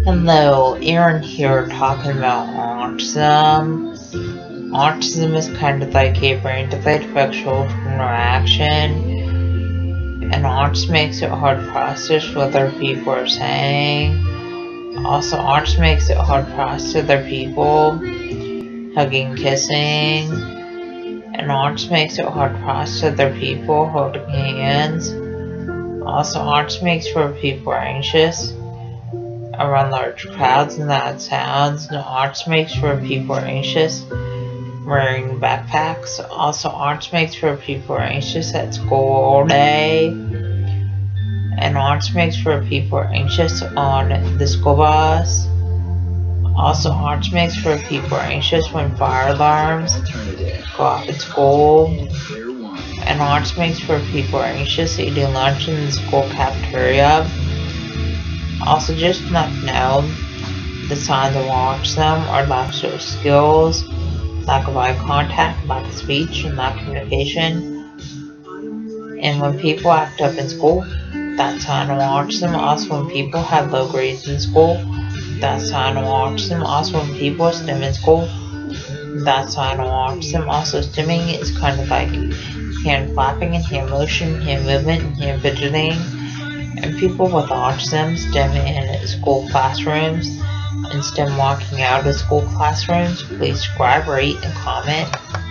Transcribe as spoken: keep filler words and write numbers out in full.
Hello, Aaron here talking about autism. Autism is kind of like a brain defect-factual interaction, and autism makes it hard to process what other people are saying. Also, autism makes it hard to process other people hugging, kissing, and autism makes it hard to process other people holding hands. Also, autism makes for people anxious around large crowds and loud sounds. And autism makes for people anxious wearing backpacks. Also, autism makes for people anxious at school all day. And autism makes for people anxious on the school bus. Also, autism makes for people anxious when fire alarms go off at school. And autism makes for people anxious eating lunch in the school cafeteria. Also, just not know the signs of autism are lack of social skills, lack of eye contact, lack of speech, and lack of communication. And when people act up in school, that's a sign of autism. Also, when people have low grades in school, that's a sign of autism. Also, when people are STEM in school, that's a sign of autism. Also, stimming is kind of like hand flapping and hand motion, hand movement, and hand fidgeting. And people with autism, STEM in school classrooms, and STEM walking out of school classrooms, please subscribe, rate, and comment.